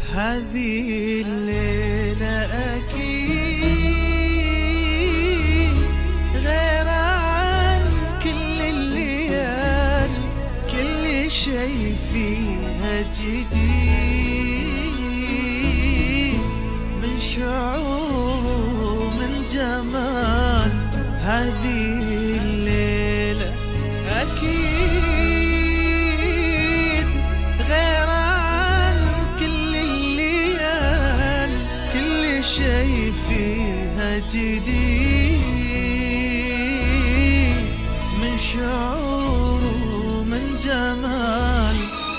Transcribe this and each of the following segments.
هذه الليلة أكيد غير عن كل الليال، كل شي فيها جديد، من شعور ومن جمال. هذه الليلة أكيد غير عن كل الليال، كل شي فيها جديد، من شعور ومن جمال.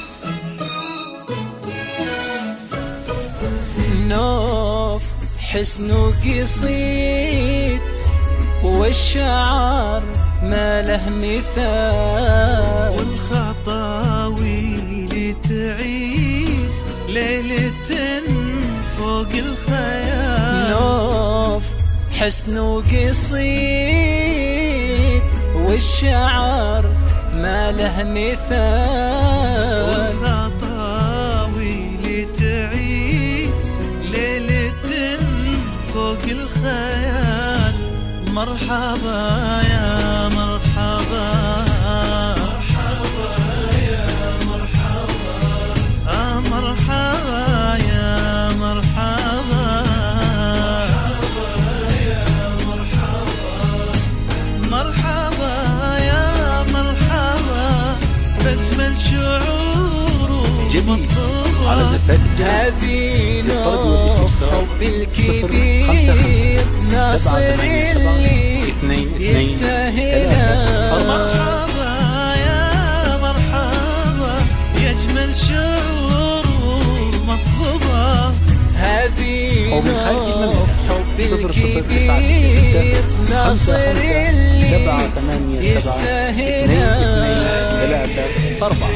نوف حسنه قصيد والشعر ما له مثال، والخطاوي تعيد ليلة فوق الخيال. نوف حسنه قصيد والشعر ما له مثال، والخطاوي تعيد ليلة فوق الخيال. مرحبا يا مرحبا، مرحبا يا مرحبا، مرحبا يا مرحبا، مرحبا يا مرحبا، مرحبا يا مرحبا، بأجمل شعور جديد على زفات الجمال. للطلب والاستفسار 055 787 22 مرحبا يا مرحبا، يا أجمل شعور مطلوبة. هذه أو من خارج المملكة 00966 55 787 22 4.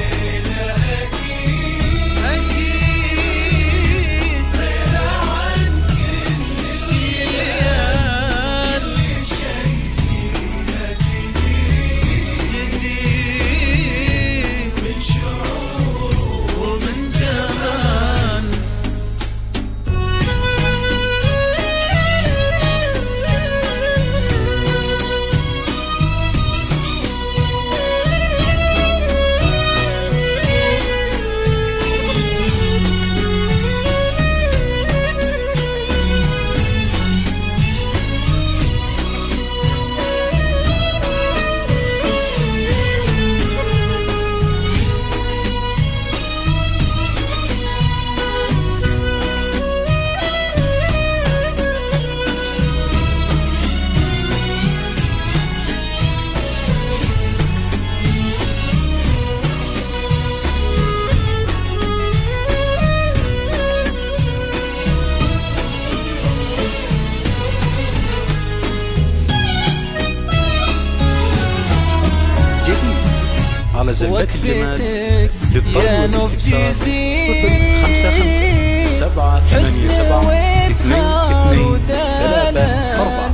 على زلات الجمال. للطلب والاستفسار 055 787 22 4.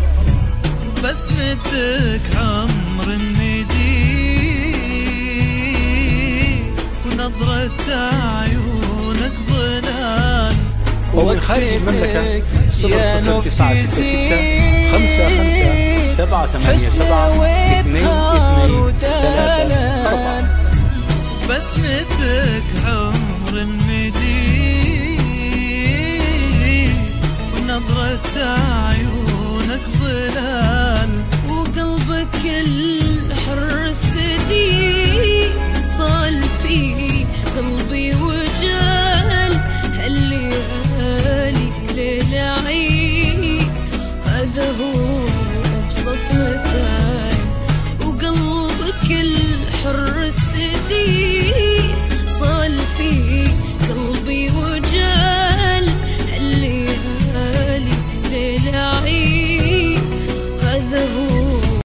بسمتك عمر الندي، ونظرة عيونك ظلال. ومن خارج المملكة 00966 55 787 22 3 4. بسمتك عمر الندي، ونظرة عيونك ظلال. وقلبك الحر السدي صال فيه قلبي وجال. هالليالي ليل عيد، هذا هو أبسط مثال. وقلبك الحر السدي صال فيه قلبي وجال.